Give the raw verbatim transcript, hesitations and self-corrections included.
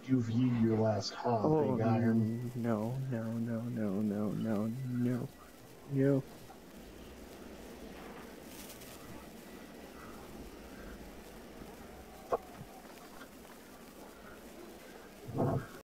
You've used your last haul, Oh, big iron. no, no, no, no, no, no, no, no.